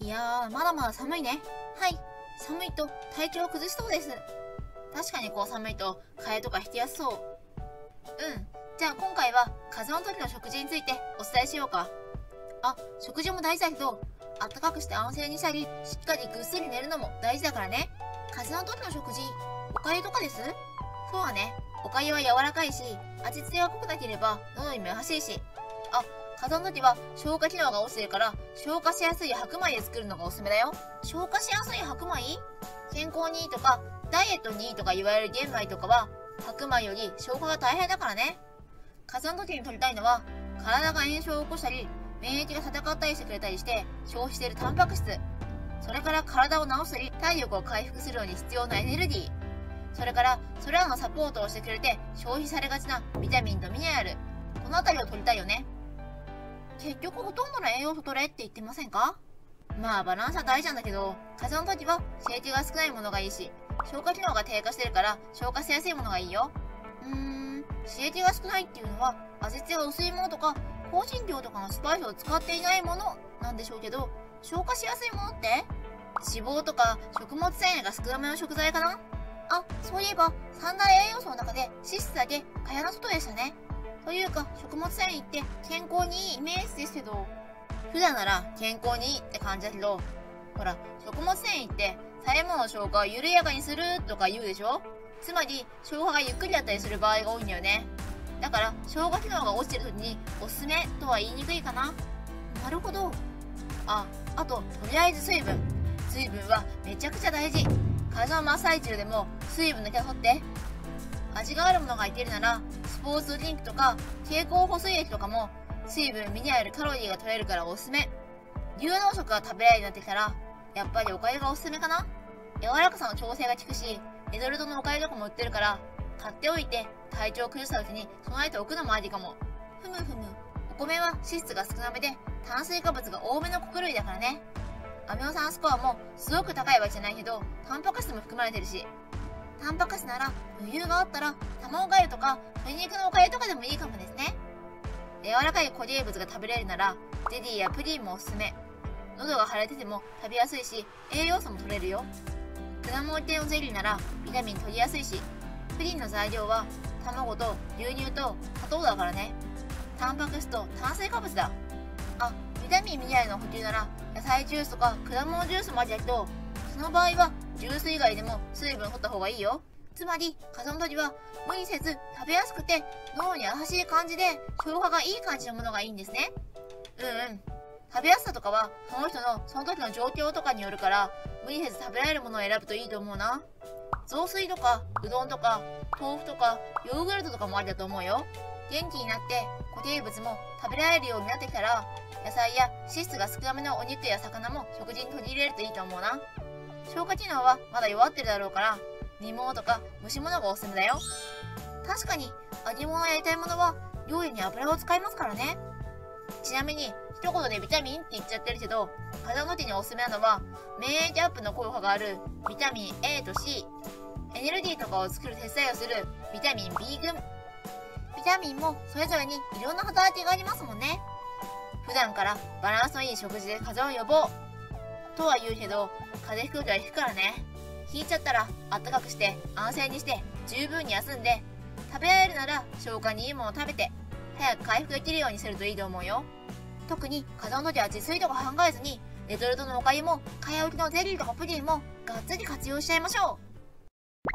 いやー、まだまだ寒いね。はい。寒いと体調を崩しそうです。確かにこう寒いと替えとか引きやすそう。じゃあ今回は風邪の時の食事についてお伝えしようか。食事も大事だけど、あったかくして安静にしたり、しっかりぐっすり寝るのも大事だからね。風邪の時の食事、お粥とかです？そうだね。お粥は柔らかいし、味付けが濃くなければ喉にも優しいし。風邪の時は消化機能が落ちてるから、消化しやすい白米で作るのがおすすめだよ。消化しやすい白米？健康にいいとか、ダイエットにいいとか言われる玄米とかは、白米より消化が大変だからね。風邪の時に取りたいのは、体が炎症を起こしたり、免疫が戦ったりしてくれたりして消費しているタンパク質、それから体を治したり体力を回復するのに必要なエネルギー、それからそれらのサポートをしてくれて消費されがちなビタミンとミネラル、この辺りを取りたいよね。結局ほとんどの栄養素取れって言ってませんか？まあバランスは大事なんだけど、風邪の時は刺激が少ないものがいいし、消化機能が低下してるから消化しやすいものがいいよ。刺激が少ないっていうのは味付けが薄いものとか香辛料とかのスパイスを使っていないものなんでしょうけど、消化しやすいものって脂肪とか食物繊維が少なめの食材かな。そういえば三大栄養素の中で脂質だけ蚊帳の外でしたね。というか食物繊維って健康にいいイメージですけど、普段なら健康にいいって感じだけど、ほら食物繊維って食べ物の消化を緩やかにするとか言うでしょ。つまり消化がゆっくりだったりする場合が多いんだよね。だから消化機能が落ちてる時におすすめとは言いにくいかな。なるほど。あととりあえず水分はめちゃくちゃ大事。風邪の真っ最中でも水分だけは取って。味があるものがいけるならスポーツドリンクとか経口補水液とかも水分、ミネラル、カロリーが取れるからおすすめ。流動食が食べられるようになってきたらやっぱりお粥がおすすめかな。柔らかさの調整が効くし、レトルトのお粥とかも売ってるから買っておいて体調を崩したうちに備えておくのもありかも。お米は脂質が少なめで炭水化物が多めの穀類だからね。アミノ酸スコアもすごく高いわけじゃないけど、タンパク質も含まれてるし、タンパク質なら余裕があったら卵粥とか鶏肉のお粥とかでもいいかもですね。柔らかい固形物が食べれるならゼリーやプリンもおすすめ。喉が腫れてても食べやすいし栄養素も取れるよ。果物系のゼリーならビタミン取りやすいし、プリンの材料は卵と牛乳と砂糖だからね。タンパク質と炭水化物だ。ビタミンミネラルの補給なら野菜ジュースとか果物ジュースもありだけど、その場合はジュース以外でも水分を取った方がいいよ。つまり風邪の時は無理せず食べやすくて脳に優しい感じで消化がいい感じのものがいいんですね。食べやすさとかはその人のその時の状況とかによるから、無理せず食べられるものを選ぶといいと思うな。雑炊とかうどんとか豆腐とかヨーグルトとかもありだと思うよ。元気になって固形物も食べられるようになってきたら、野菜や脂質が少なめのお肉や魚も食事に取り入れるといいと思うな。消化機能はまだ弱ってるだろうから、煮物とか蒸し物がおすすめだよ。確かに揚げ物や炒め物は料理に油を使いますからね。ちなみに一言でビタミンって言っちゃってるけど、風邪の時におすすめなのは免疫アップの効果があるビタミン A と C、 エネルギーとかを作る手伝いをするビタミン B 群。ビタミンもそれぞれにいろんな働きがありますもんね。普段からバランスのいい食事で風邪を予防とは言うけど、風邪ひく時はひくからね。ひいちゃったらあったかくして安静にして十分に休んで、食べられるなら消化にいいものを食べて早く回復できるようにするといいと思うよ。特に風邪の時は自炊とか考えずに、レトルトのお粥も買い置きのゼリーとかプリンもがっつり活用しちゃいましょ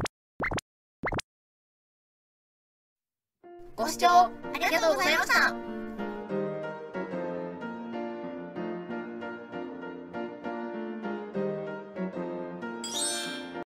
う。ご視聴ありがとうございました。